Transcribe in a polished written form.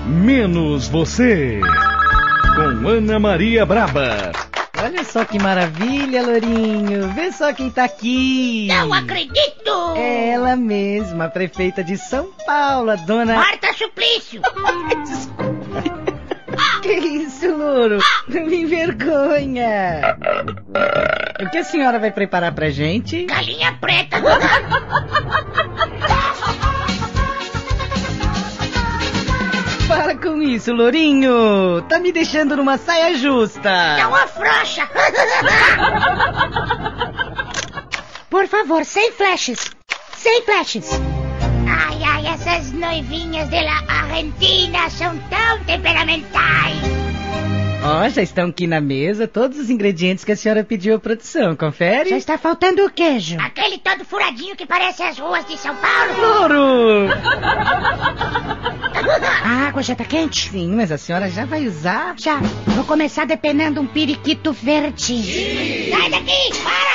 Menos Você, com Ana Maria Braba. Olha só que maravilha, Lourinho. Vê só quem tá aqui. Não acredito! É ela mesma, a prefeita de São Paulo, a dona... Marta Suplício! Que isso, Louro? Me envergonha. O que a senhora vai preparar pra gente? Galinha preta! Para com isso, Lourinho. Tá me deixando numa saia justa. Não afrouxa! Por favor, sem flashes. Sem flashes. Ai, ai, essas noivinhas de la Argentina são tão temperamentais. Ó, já estão aqui na mesa todos os ingredientes que a senhora pediu à produção. Confere? Já está faltando o queijo. Aquele todo furadinho que parece as ruas de São Paulo. Louro! A água já tá quente? Sim, mas a senhora já vai usar? Já. Vou começar depenando um periquito verde. Sai daqui! Para!